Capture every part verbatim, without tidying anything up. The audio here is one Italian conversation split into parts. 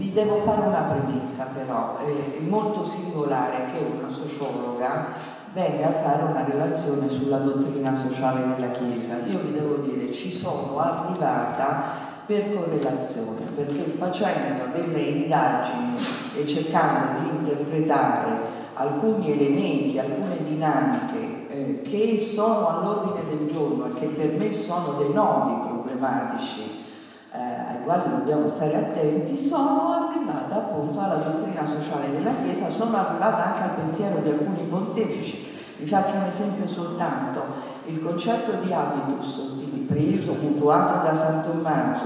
vi devo fare una premessa però, è molto singolare che una sociologa venga a fare una relazione sulla dottrina sociale della Chiesa. Io vi devo dire, ci sono arrivata per correlazione, perché facendo delle indagini e cercando di interpretare alcuni elementi, alcune dinamiche eh, che sono all'ordine del giorno e che per me sono dei nodi problematici eh, ai quali dobbiamo stare attenti, sono arrivata appunto alla dottrina sociale della Chiesa, sono arrivata anche al pensiero di alcuni pontefici. Vi faccio un esempio soltanto: il concetto di habitus, preso, mutuato da San Tommaso,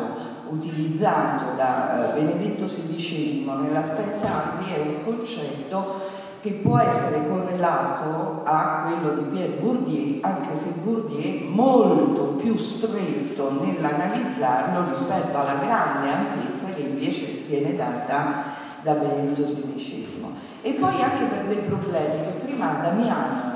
utilizzato da eh, Benedetto sedicesimo nella Spensa Armi, è un concetto che può essere correlato a quello di Pierre Bourdieu, anche se Bourdieu è molto più stretto nell'analizzarlo rispetto alla grande ampiezza che invece viene data da Benedetto sedicesimo. E poi anche per dei problemi che prima Damiano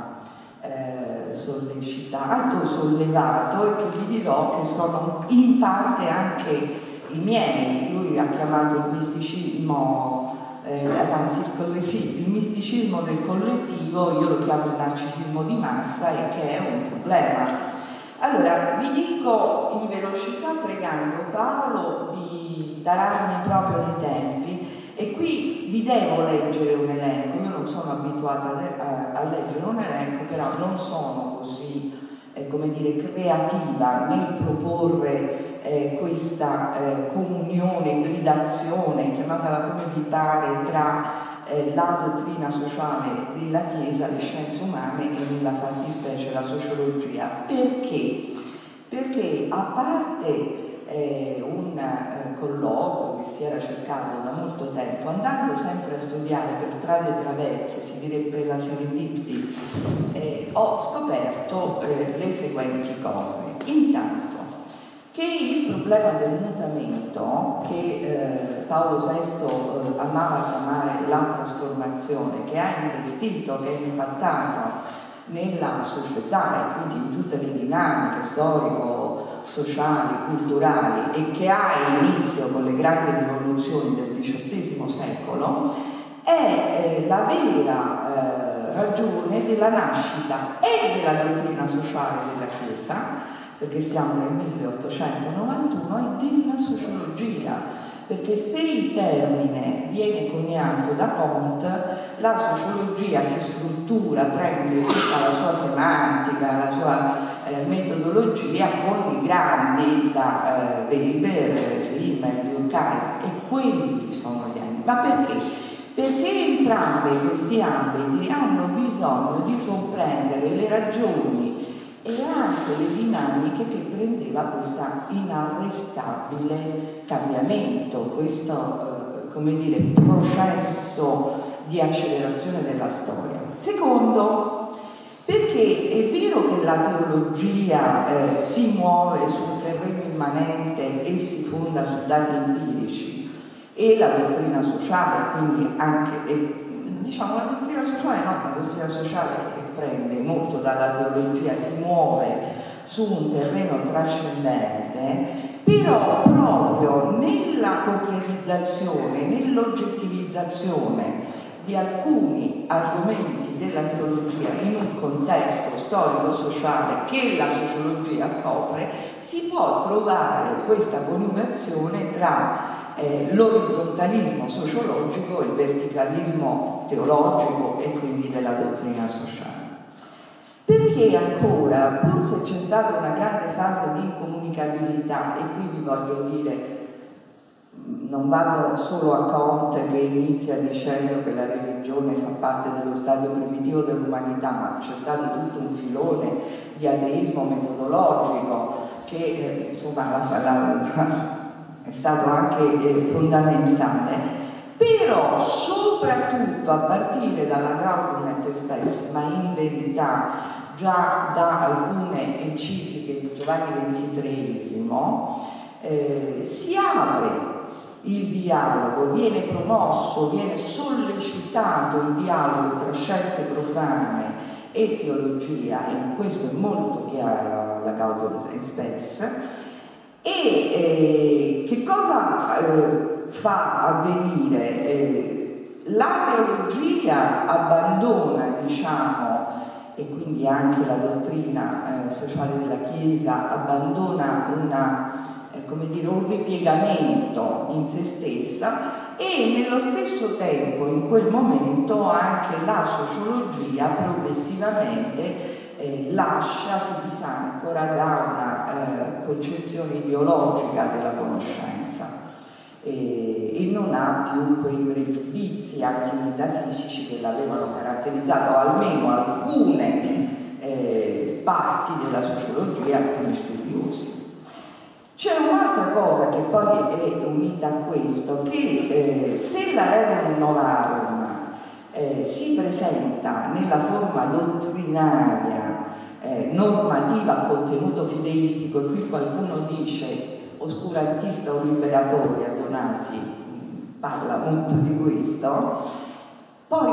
ha eh, sollecitato, sollevato, e che vi dirò che sono in parte anche i miei. Lui ha chiamato il misticismo Eh, anzi, il, sì, il misticismo del collettivo, io lo chiamo il narcisismo di massa, e che è un problema. Allora, vi dico in velocità, pregando Paolo di darmi proprio nei tempi, e qui vi devo leggere un elenco. Io non sono abituata a, a leggere un elenco, però non sono così, eh, come dire, creativa nel proporre Eh, questa eh, comunione, ibridazione, chiamatela come vi pare, tra eh, la dottrina sociale della Chiesa, le scienze umane e nella fattispecie la sociologia. Perché? Perché a parte eh, un eh, colloquio che si era cercato da molto tempo, andando sempre a studiare per strade traverse, si direbbe la serendipity, eh, ho scoperto eh, le seguenti cose. Intanto, che il problema del mutamento, che eh, Paolo sesto eh, amava chiamare la trasformazione, che ha investito, che ha impattato nella società e quindi in tutte le dinamiche storico-sociali, culturali, e che ha inizio con le grandi rivoluzioni del diciottesimo secolo, è eh, la vera eh, ragione della nascita e della dottrina sociale della Chiesa, perché siamo nel milleottocentonovantuno, e della sociologia, perché se il termine viene coniato da Comte, la sociologia si struttura, prende tutta la sua semantica, la sua eh, metodologia con i grandi, da eh, Weber, Simmel, Durkheim, e quelli sono gli anni. Ma perché? Perché entrambi questi ambiti hanno bisogno di comprendere le ragioni e anche le dinamiche che prendeva questo inarrestabile cambiamento, questo eh, come dire, processo di accelerazione della storia. Secondo, perché è vero che la teologia eh, si muove sul terreno immanente e si fonda su dati empirici, e la dottrina sociale, quindi anche, eh, diciamo la dottrina sociale no, la dottrina sociale che prende molto dalla teologia, si muove su un terreno trascendente, però proprio nella concretizzazione, nell'oggettivizzazione di alcuni argomenti della teologia in un contesto storico-sociale che la sociologia scopre, si può trovare questa coniugazione tra Eh, l'orizontalismo sociologico, il verticalismo teologico e quindi della dottrina sociale. Perché ancora, pur se c'è stata una grande fase di incomunicabilità, e qui vi voglio dire, non vado solo a Comte che inizia dicendo che la religione fa parte dello stadio primitivo dell'umanità, ma c'è stato tutto un filone di ateismo metodologico che eh, insomma la, la è stato anche eh, fondamentale, però soprattutto a partire dalla Gaudium et Spes, ma in verità già da alcune encicliche di Giovanni ventitreesimo, eh, si apre il dialogo, viene promosso, viene sollecitato il dialogo tra scienze profane e teologia, e questo è molto chiaro alla Gaudium et Spes. E eh, che cosa eh, fa avvenire, eh, la teologia abbandona, diciamo, e quindi anche la dottrina eh, sociale della Chiesa abbandona una, eh, come dire, un ripiegamento in se stessa, e nello stesso tempo in quel momento anche la sociologia progressivamente eh, lascia, si disancora da una eh, concezione ideologica della conoscenza e, e non ha più quei pregiudizi anche metafisici che l'avevano caratterizzato, almeno alcune eh, parti della sociologia, alcuni studiosi. C'è un'altra cosa che poi è unita a questo, che eh, se la Rerum Novarum eh, si presenta nella forma dottrinaria, eh, normativa a contenuto fideistico, e qui qualcuno dice oscurantista o liberatoria, Donati parla molto di questo, poi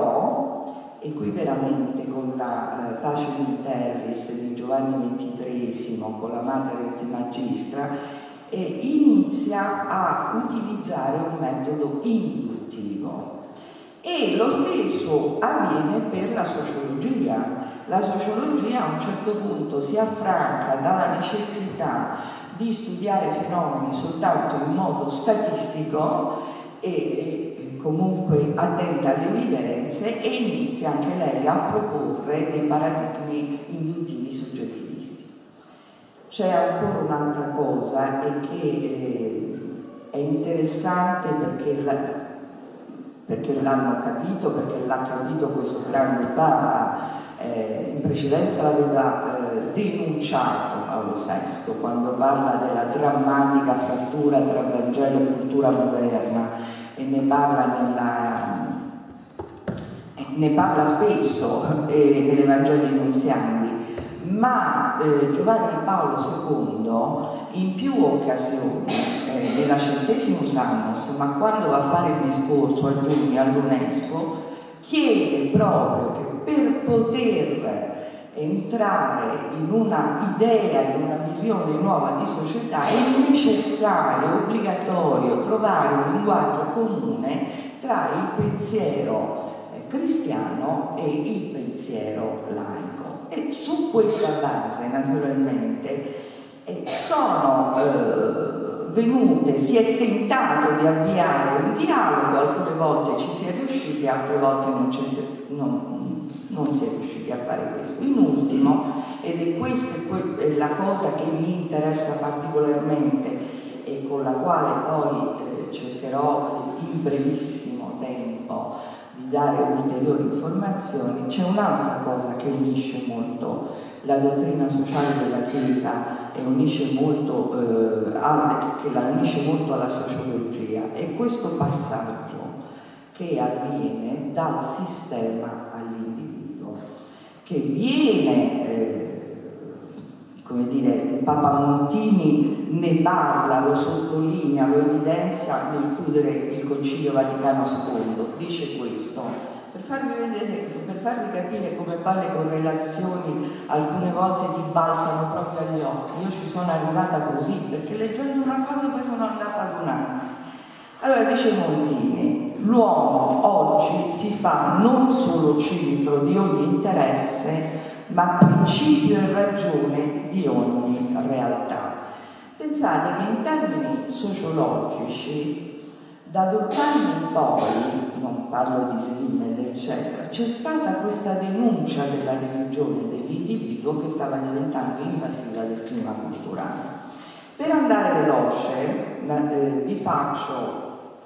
però, e qui veramente con la eh, Pacem in Terris di Giovanni ventitreesimo, con la Mater et Magistra, eh, inizia a utilizzare un metodo induttivo, e lo stesso avviene per la sociologia. La sociologia a un certo punto si affranca dalla necessità di studiare fenomeni soltanto in modo statistico e, e comunque attenta alle evidenze, e inizia anche lei a proporre dei paradigmi induttivi soggettivisti. C'è ancora un'altra cosa, e che eh, è interessante perché la, perché l'hanno capito, perché l'ha capito questo grande Papa. Eh, in precedenza l'aveva eh, denunciato Paolo sesto quando parla della drammatica frattura tra Vangelo e cultura moderna, e ne parla, nella, eh, ne parla spesso eh, nelle Vangeli nunziandi, ma eh, Giovanni Paolo secondo in più occasioni, eh, nella Centesimus Annus, ma quando va a fare il discorso a giugno all'UNESCO, chiede proprio che per poter entrare in una idea, in una visione nuova di società, è necessario, obbligatorio, trovare un linguaggio comune tra il pensiero eh, cristiano e il pensiero laico. E su questa base, naturalmente, eh, sono eh, venute, si è tentato di avviare un dialogo, alcune volte ci si è riusciti, altre volte non ci si è Non, non si è riusciti a fare questo. In ultimo, ed è questa è la cosa che mi interessa particolarmente e con la quale poi eh, cercherò in brevissimo tempo di dare ulteriori informazioni, c'è un'altra cosa che unisce molto la dottrina sociale della Chiesa e unisce molto, eh, alla, che la unisce molto alla sociologia, è questo passaggio che avviene dal sistema all'individuo, che viene, eh, come dire, Papa Montini ne parla, lo sottolinea, lo evidenzia nel chiudere il Concilio Vaticano secondo, dice questo, per farvi vedere, per farvi capire come poi le correlazioni alcune volte ti balzano proprio agli occhi. Io ci sono arrivata così, perché leggendo una cosa poi sono andata ad un'altra. Allora dice Montini, l'uomo oggi si fa non solo centro di ogni interesse, ma principio e ragione di ogni realtà. Pensate che in termini sociologici, da dott'anni in poi, non parlo di Simmel, eccetera, c'è stata questa denuncia della religione dell'individuo che stava diventando invasiva del clima culturale. Per andare veloce, eh, vi faccio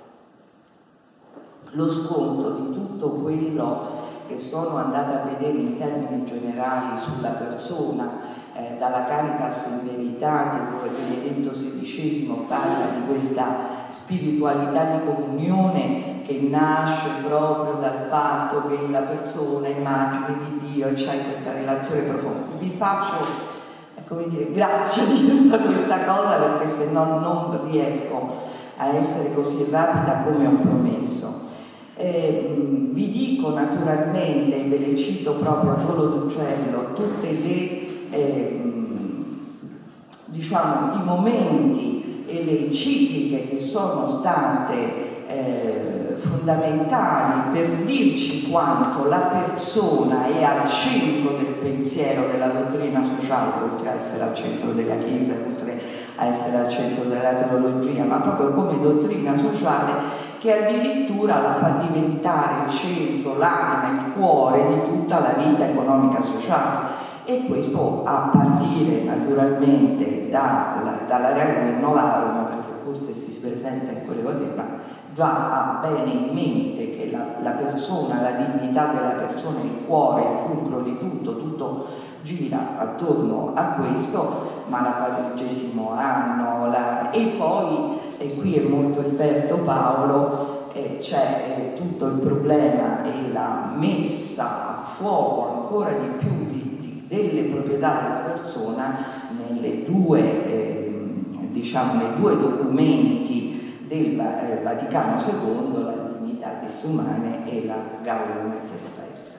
lo sconto di tutto quello che sono andata a vedere in termini generali sulla persona, eh, dalla Caritas in Verità, che Benedetto sedicesimo parla di questa spiritualità di comunione che nasce proprio dal fatto che la persona è immagine di Dio e c'è questa relazione profonda. Vi faccio, come dire, grazie di tutta questa cosa, perché se no non riesco a essere così rapida come ho promesso. Eh, vi dico naturalmente, ve le cito proprio a volo d'uccello, tutte le eh, diciamo i momenti e le encicliche che sono state eh, fondamentali per dirci quanto la persona è al centro del pensiero della dottrina sociale, oltre a essere al centro della Chiesa, oltre a essere al centro della teologia, ma proprio come dottrina sociale, che addirittura la fa diventare il centro, l'anima, il cuore di tutta la vita economica sociale. E questo a partire naturalmente dalla, dalla regola Novarum, perché forse si presenta in quelle cose, ma già ha bene in mente che la, la persona, la dignità della persona, il cuore, il fulcro di tutto, tutto gira attorno a questo, ma la quadragesimo anno, la, e poi, e qui è molto esperto Paolo, eh, c'è eh, tutto il problema e la messa a fuoco ancora di più di delle proprietà della persona nelle due, eh, diciamo, nei due documenti del eh, Vaticano secondo, la Dignitatis Humanae e la Gaudium et Spes.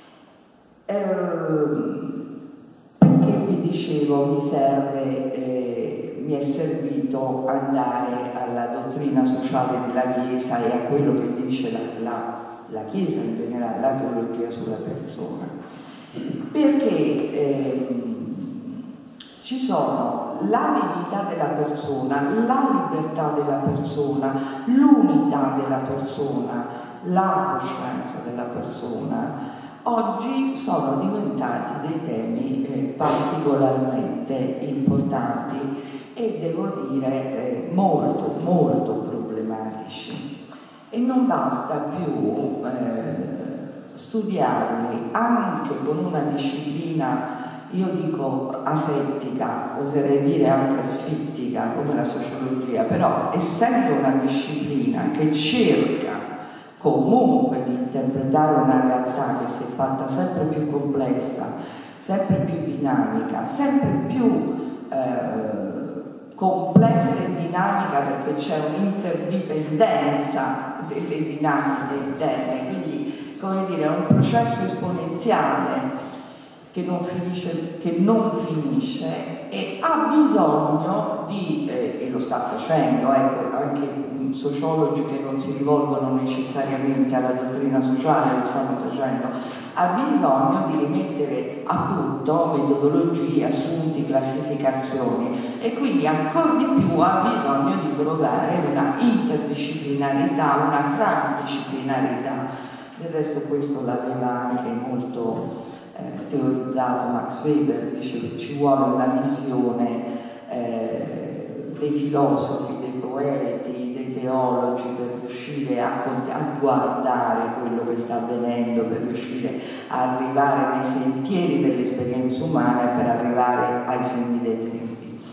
Eh, perché vi dicevo mi serve, eh, mi è servito andare alla dottrina sociale della Chiesa e a quello che dice la, la, la Chiesa in generale, la teologia sulla persona. Perché eh, ci sono la dignità della persona, la libertà della persona, l'unità della persona, la coscienza della persona, oggi sono diventati dei temi eh, particolarmente importanti e devo dire eh, molto, molto problematici. E non basta più eh, studiarli anche con una disciplina, io dico asettica, oserei dire anche asfittica come la sociologia, però essendo una disciplina che cerca comunque di interpretare una realtà che si è fatta sempre più complessa, sempre più dinamica, sempre più eh, complessa e dinamica, perché c'è un'interdipendenza delle dinamiche interne, quindi come dire, è un processo esponenziale che non finisce, che non finisce e ha bisogno di, eh, e lo sta facendo, ecco, anche sociologi che non si rivolgono necessariamente alla dottrina sociale lo stanno facendo, ha bisogno di rimettere a punto metodologie, assunti, classificazioni e quindi ancora di più ha bisogno di trovare una interdisciplinarità, una transdisciplinarità. Del resto questo l'aveva anche molto eh, teorizzato Max Weber, dice che ci vuole una visione eh, dei filosofi, dei poeti, dei teologi per riuscire a, a guardare quello che sta avvenendo, per riuscire a arrivare nei sentieri dell'esperienza umana e per arrivare ai segni dei tempi.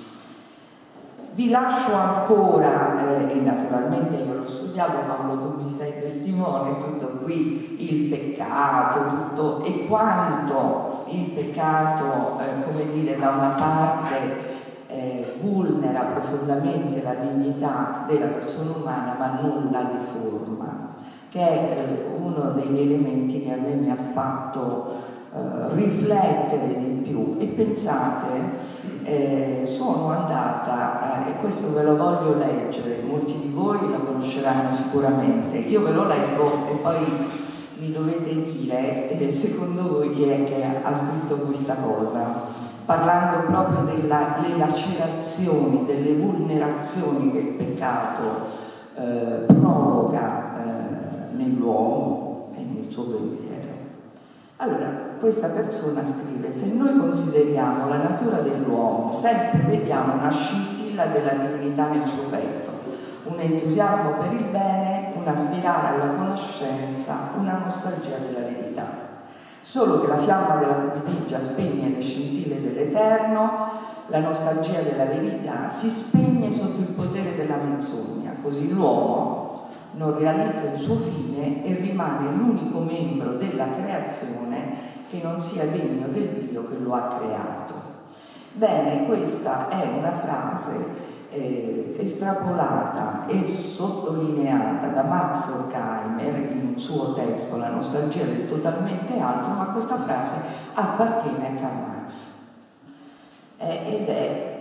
Vi lascio ancora, eh, e naturalmente io l'ho studiato, Paolo tu mi sei testimone, tutto qui, il peccato, tutto, e quanto il peccato, eh, come dire, da una parte eh, vulnera profondamente la dignità della persona umana, ma non la deforma, che è eh, uno degli elementi che a me mi ha fatto Uh, riflettere di più. E pensate, eh, sono andata, eh, e questo ve lo voglio leggere, molti di voi lo conosceranno sicuramente, io ve lo leggo e poi mi dovete dire eh, secondo voi chi è che ha scritto questa cosa, parlando proprio delle lacerazioni, delle vulnerazioni che il peccato eh, provoca eh, nell'uomo e nel suo pensiero. Allora, questa persona scrive: se noi consideriamo la natura dell'uomo, sempre vediamo una scintilla della divinità nel suo petto, un entusiasmo per il bene, un aspirare alla conoscenza, una nostalgia della verità. Solo che la fiamma della cupidigia spegne le scintille dell'eterno, la nostalgia della verità si spegne sotto il potere della menzogna, così l'uomo non realizza il suo fine e rimane l'unico membro della creazione che non sia degno del Dio che lo ha creato. Bene, questa è una frase eh, estrapolata e sottolineata da Max Horkheimer in un suo testo, La nostalgia del totalmente altro, ma questa frase appartiene a Karl Marx eh, ed è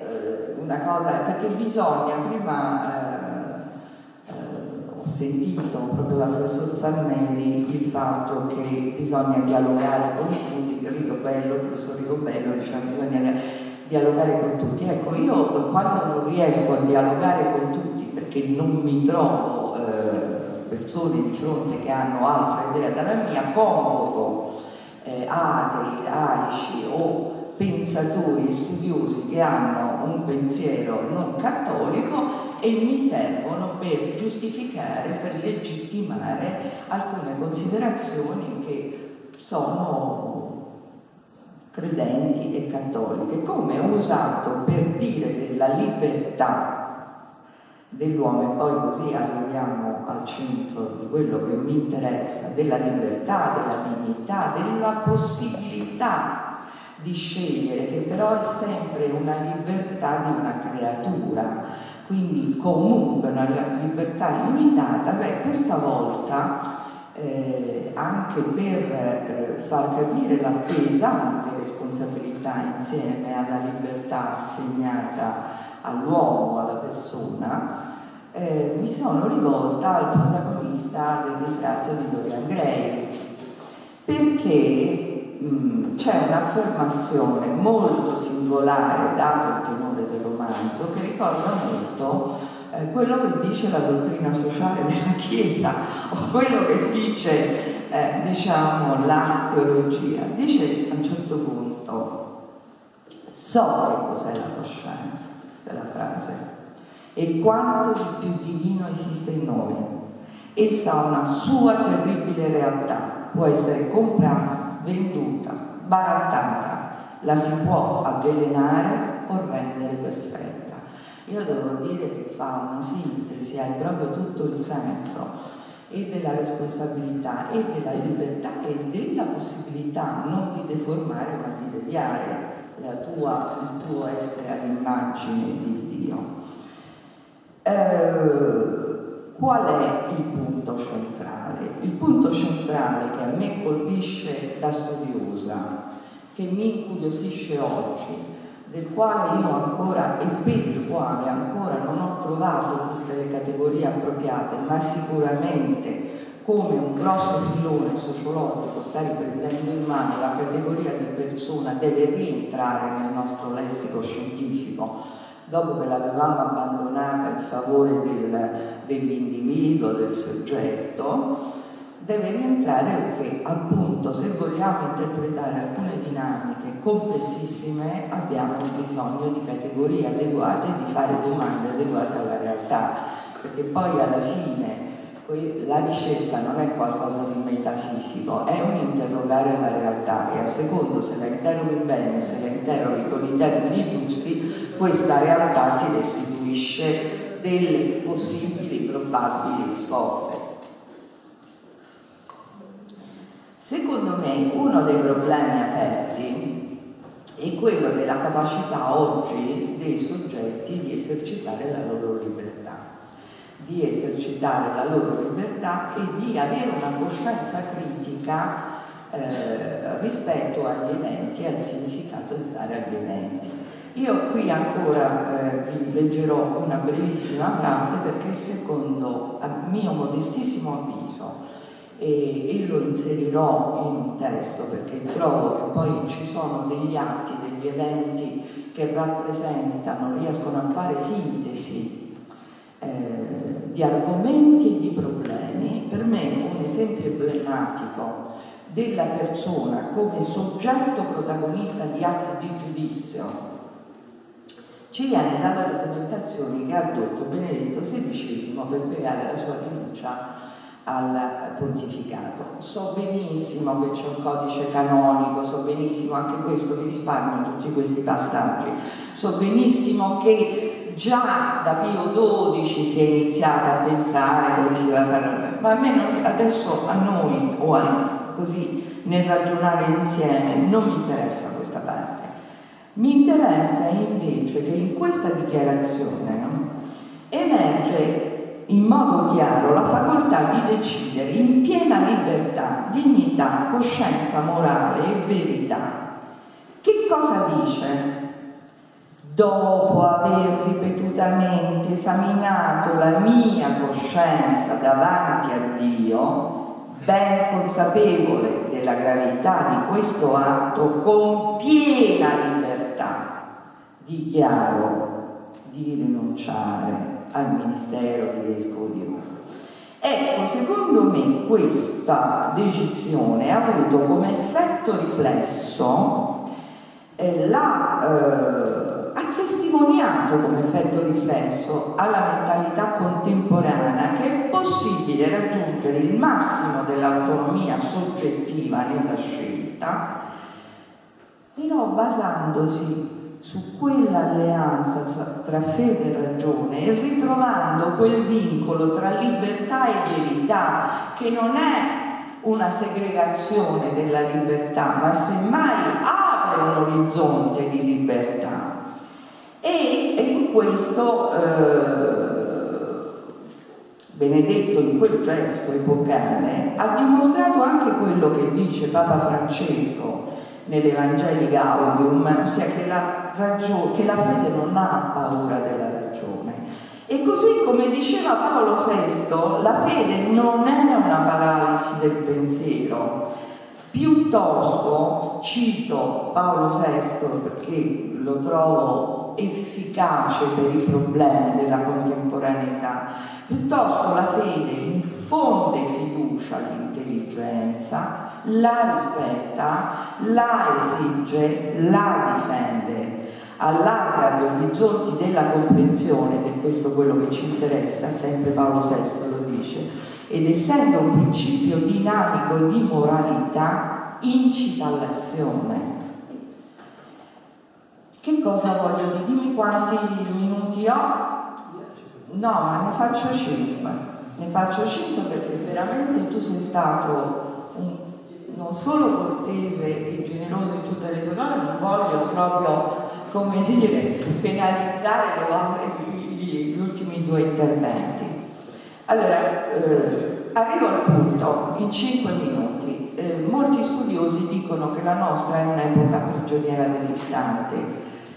eh, una cosa, perché bisogna, prima eh, eh, ho sentito proprio dal professor Zanneri il fatto che bisogna dialogare con tutti, Rigobello, il professor Rigobello diceva bisogna dialogare con tutti. Ecco, io quando non riesco a dialogare con tutti perché non mi trovo eh, persone di fronte che hanno altra idea dalla mia, convoco eh, atei, laici o pensatori e studiosi che hanno un pensiero non cattolico e mi servono per giustificare, per legittimare alcune considerazioni che sono credenti e cattoliche, come ho usato per dire della libertà dell'uomo, e poi così arriviamo al centro di quello che mi interessa, della libertà, della dignità, della possibilità di scegliere, che però è sempre una libertà di una creatura, quindi comunque una libertà limitata. Beh, questa volta eh, anche per eh, far capire la pesante responsabilità insieme alla libertà assegnata all'uomo, alla persona, eh, mi sono rivolta al protagonista del ritratto di Dorian Gray, perché c'è un'affermazione molto singolare, dato il tenore del romanzo, che ricorda molto eh, quello che dice la dottrina sociale della Chiesa o quello che dice eh, diciamo la teologia. Dice a un certo punto: so che cos'è la coscienza, questa è la frase, e quanto di più divino esiste in noi. Essa ha una sua terribile realtà, può essere comprata, venduta, barattata, la si può avvelenare o rendere perfetta. Io devo dire che fa una sintesi, hai proprio tutto il senso e della responsabilità e della libertà e della possibilità non di deformare ma di deviare la tua, il tuo essere all'immagine di Dio. Eh, Qual è il punto centrale? Il punto centrale che a me colpisce da studiosa, che mi incuriosisce oggi, del quale io ancora e per il quale ancora non ho trovato tutte le categorie appropriate, ma sicuramente come un grosso filone sociologico sta riprendendo in mano la categoria di persona, deve rientrare nel nostro lessico scientifico, dopo che l'avevamo abbandonata in favore del, dell'individuo, del soggetto, deve rientrare perché appunto se vogliamo interpretare alcune dinamiche complessissime abbiamo bisogno di categorie adeguate e di fare domande adeguate alla realtà, perché poi alla fine la ricerca non è qualcosa di metafisico, è un interrogare la realtà e a secondo se la interroghi bene, se la interroghi con i termini giusti, questa realtà ti restituisce delle possibili, probabili risposte. Secondo me uno dei problemi aperti è quello della capacità oggi dei soggetti di esercitare la loro libertà, di esercitare la loro libertà e di avere una coscienza critica eh, rispetto agli eventi e al significato di dare agli eventi. Io qui ancora eh, vi leggerò una brevissima frase perché secondo a mio modestissimo avviso e, e lo inserirò in un testo perché trovo che poi ci sono degli atti, degli eventi che rappresentano, riescono a fare sintesi eh, di argomenti e di problemi. Per me un esempio emblematico della persona come soggetto protagonista di atti di giudizio ci viene dalla documentazione che ha addotto Benedetto sedicesimo per spiegare la sua rinuncia al pontificato. So benissimo che c'è un codice canonico, so benissimo anche questo, vi risparmio tutti questi passaggi, so benissimo che già da Pio dodici si è iniziato a pensare come si doveva fare, ma a me non, adesso a noi o a, così nel ragionare insieme non mi interessa questa parte. Mi interessa invece che in questa dichiarazione emerge in modo chiaro la facoltà di decidere in piena libertà, dignità, coscienza morale e verità. Che cosa dice? dopo aver ripetutamente esaminato la mia coscienza davanti a Dio, ben consapevole della gravità di questo atto, con piena libertà dichiaro di rinunciare al ministero di vescovo di Roma. Ecco, secondo me questa decisione ha avuto come effetto riflesso, eh, la, eh, ha testimoniato come effetto riflesso alla mentalità contemporanea che è possibile raggiungere il massimo dell'autonomia soggettiva nella scelta, però basandosi su quell'alleanza tra fede e ragione e ritrovando quel vincolo tra libertà e verità, che non è una segregazione della libertà, ma semmai apre un orizzonte di libertà. E, e in questo eh, Benedetto, in quel gesto epocale, ha dimostrato anche quello che dice Papa Francesco nell'Evangeli Gaudium, ossia che la, ragione, che la fede non ha paura della ragione. E così come diceva Paolo sesto, la fede non è una paralisi del pensiero, piuttosto, cito Paolo sesto perché lo trovo efficace per i problemi della contemporaneità, piuttosto la fede infonde fiducia all'intelligenza, la rispetta, la esige, la difende, allarga gli orizzonti della comprensione, ed è questo quello che ci interessa, sempre Paolo sesto lo dice, ed essendo un principio dinamico di moralità, incita all'azione. Che cosa voglio dire? Dimmi quanti minuti ho? No, ma ne faccio cinque. Ne faccio cinque perché veramente tu sei stato un, non solo cortese e generoso in tutte le tue cose, non voglio proprio, come dire, penalizzare le, gli, gli ultimi due interventi. Allora, eh, arrivo al punto in cinque minuti. Eh, molti studiosi dicono che la nostra è un'epoca prigioniera dell'istante.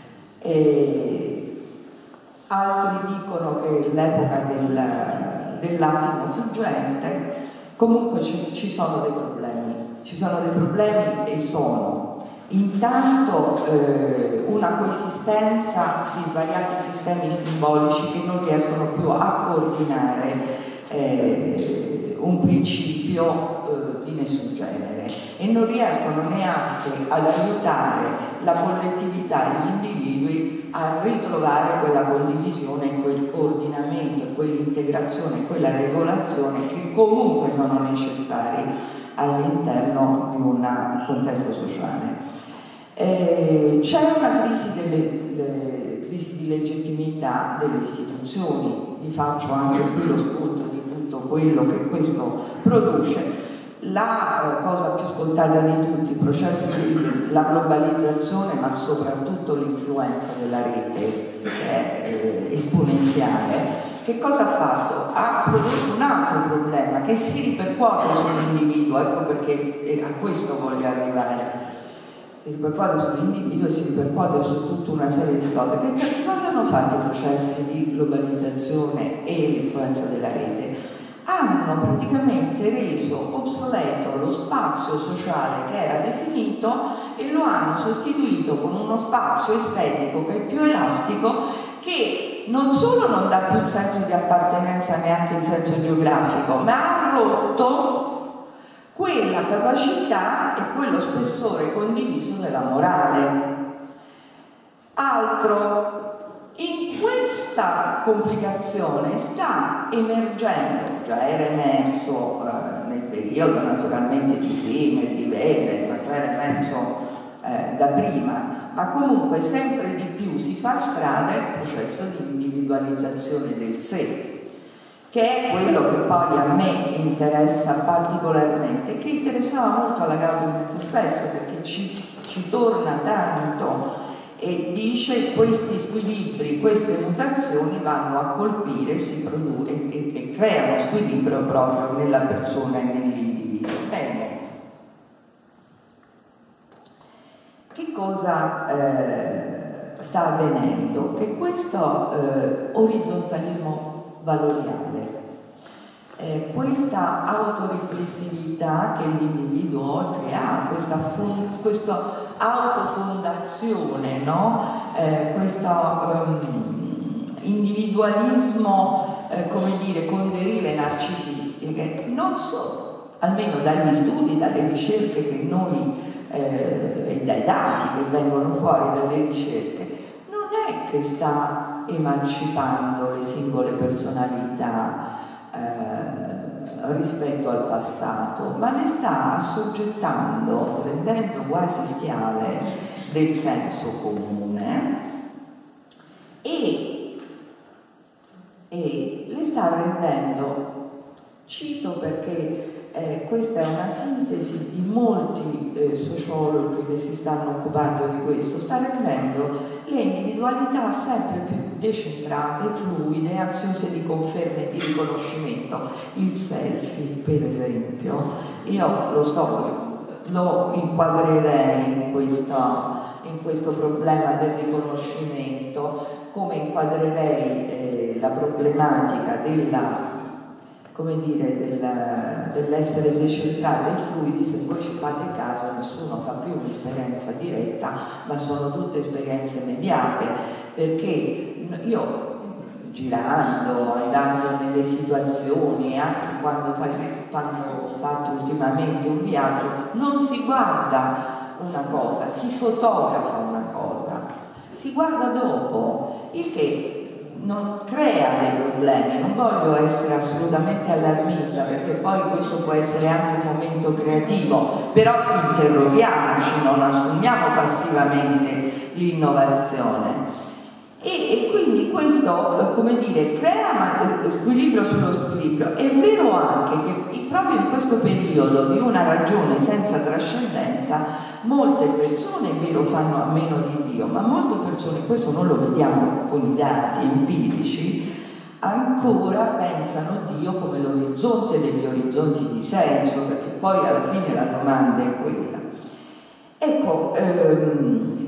E altri dicono che è l'epoca del, dell'attimo fuggente. Comunque ci, ci sono dei problemi, ci sono dei problemi e sono intanto eh, una coesistenza di svariati sistemi simbolici che non riescono più a coordinare eh, un principio eh, di nessun genere e non riescono neanche ad aiutare la collettività e gli individui a ritrovare quella condivisione, quel coordinamento, quell'integrazione, quella regolazione che comunque sono necessari all'interno di un contesto sociale. Eh, c'è una crisi, delle, le, crisi di legittimità delle istituzioni, vi faccio anche qui lo spunto di tutto quello che questo produce. La cosa più scontata di tutti, i processi di la globalizzazione, ma soprattutto l'influenza della rete, che è eh, esponenziale, che cosa ha fatto? Ha prodotto un altro problema che si ripercuote sull'individuo, ecco perché eh, a questo voglio arrivare. Si ripercuote sull'individuo e si ripercuote su tutta una serie di cose. Che, che cosa hanno fatto i processi di globalizzazione e l'influenza della rete? Hanno praticamente reso obsoleto lo spazio sociale che era definito e lo hanno sostituito con uno spazio estetico che è più elastico, che non solo non dà più il senso di appartenenza neanche in senso geografico, ma ha rotto quella capacità e quello spessore condiviso della morale. Altro. In questa complicazione sta emergendo, già era emerso eh, nel periodo naturalmente di Simmel, di Weber, ma già era emerso eh, da prima, ma comunque sempre di più si fa strada il processo di individualizzazione del sé, che è quello che poi a me interessa particolarmente, che interessava molto alla Gaudium et Spes, perché ci, ci torna tanto e dice questi squilibri, queste mutazioni vanno a colpire si produ- e, e, e creano squilibrio proprio nella persona e nell'individuo. Bene, che cosa eh, sta avvenendo? Che questo eh, orizzontalismo valoriale, eh, questa autoriflessività che l'individuo oggi ha, questa, questa autofondazione, no? eh, questo um, individualismo, eh, come dire, con derive narcisistiche, non so, almeno dagli studi, dalle ricerche che noi eh, e dai dati che vengono fuori dalle ricerche, non è che sta emancipando le singole personalità eh, rispetto al passato, ma le sta assoggettando, rendendo quasi schiave del senso comune e, e le sta rendendo, cito perché Eh, questa è una sintesi di molti eh, sociologi che si stanno occupando di questo, sta rendendo le individualità sempre più decentrate, fluide, ansiose di conferme e di riconoscimento. Il selfie, per esempio, io lo, sto, lo inquadrerei in questo, in questo problema del riconoscimento, come inquadrerei eh, la problematica della come dire, del, dell'essere decentrati e fluidi. Se voi ci fate caso, nessuno fa più un'esperienza diretta, ma sono tutte esperienze mediate, perché io, girando, andando nelle situazioni, anche quando, fai, quando ho fatto ultimamente un viaggio, non si guarda una cosa, si fotografa una cosa, si guarda dopo, il che non crea dei problemi. Non voglio essere assolutamente allarmista, perché poi questo può essere anche un momento creativo, però interroghiamoci, non assumiamo passivamente l'innovazione. E, e quindi questo, come dire, crea squilibrio sullo squilibrio. È vero anche che proprio in questo periodo di una ragione senza trascendenza molte persone, è vero, fanno a meno di Dio, ma molte persone, questo non lo vediamo con i dati empirici, ancora pensano a Dio come l'orizzonte degli orizzonti di senso, perché poi alla fine la domanda è quella. Ecco, ehm,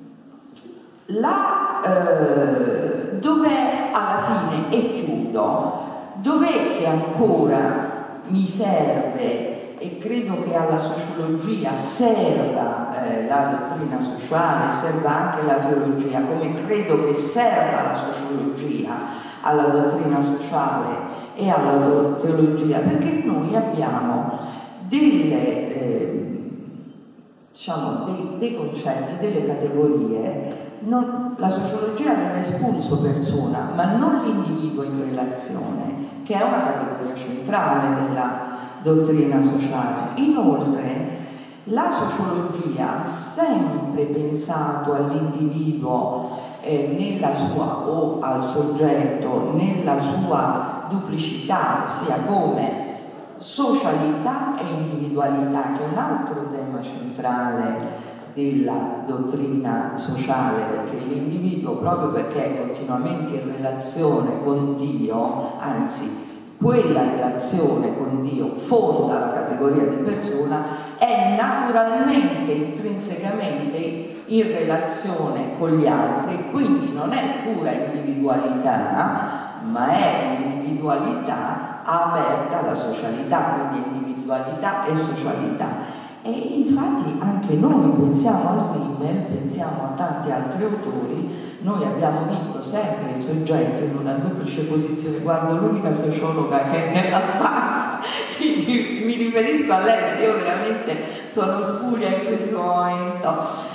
la, eh, dov'è alla fine, e chiudo, dov'è che ancora mi serve, e credo che alla sociologia serva eh, la dottrina sociale, serva anche la teologia, come credo che serva la sociologia alla dottrina sociale e alla teologia, perché noi abbiamo delle, eh, diciamo, dei, dei concetti, delle categorie. Non, la sociologia aveva espulso persona, ma non l'individuo in relazione, che è una categoria centrale della dottrina sociale. Inoltre la sociologia ha sempre pensato all'individuo eh, nella sua, o al soggetto nella sua duplicità, ossia come socialità e individualità, che è un altro tema centrale della dottrina sociale, perché l'individuo, proprio perché è continuamente in relazione con Dio, anzi quella relazione con Dio fonda la categoria di persona, è naturalmente, intrinsecamente in relazione con gli altri, e quindi non è pura individualità, ma è un'individualità aperta alla socialità, quindi individualità e socialità. E infatti anche noi pensiamo a Simmel, pensiamo a tanti altri autori. Noi abbiamo visto sempre il soggetto in una duplice posizione. Guardo l'unica sociologa che è nella stanza, quindi mi riferisco a lei, io veramente sono spuria in questo momento,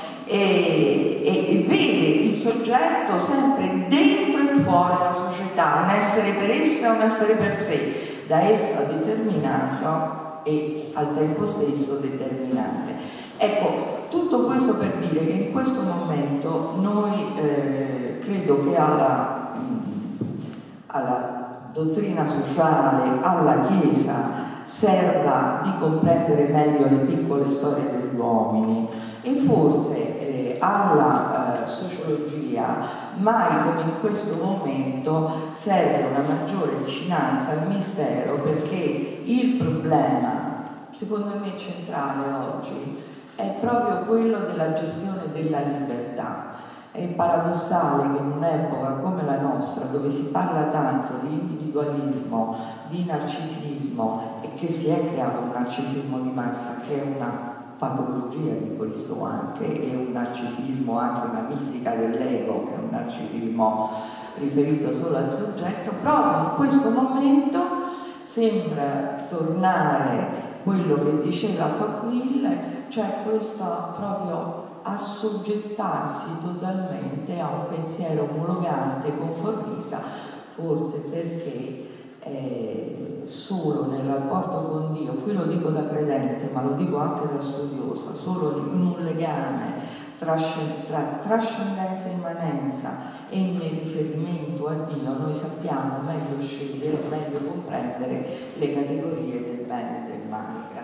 e, e, e vede il soggetto sempre dentro e fuori la società, un essere per essa, un essere per sé, da essa determinato e al tempo stesso determinante. Ecco, tutto questo per dire che in questo momento noi eh, credo che alla, alla dottrina sociale, alla Chiesa, serva di comprendere meglio le piccole storie degli uomini, e forse eh, alla eh, sociologia mai come in questo momento serve una maggiore vicinanza al mistero, perché il problema, secondo me centrale oggi, è proprio quello della gestione della libertà. È paradossale che in un'epoca come la nostra, dove si parla tanto di individualismo, di narcisismo, e che si è creato un narcisismo di massa che è una patologia di questo anche, è un narcisismo, anche una mistica dell'ego, che è un narcisismo riferito solo al soggetto, proprio in questo momento sembra tornare quello che diceva Tocqueville, cioè questo proprio assoggettarsi totalmente a un pensiero omologante, conformista, forse perché eh, solo nel rapporto con Dio, qui lo dico da credente ma lo dico anche da studiosa, solo in un legame tra, tra trascendenza e immanenza e nel riferimento a Dio noi sappiamo meglio scegliere, meglio comprendere le categorie del bene e del male.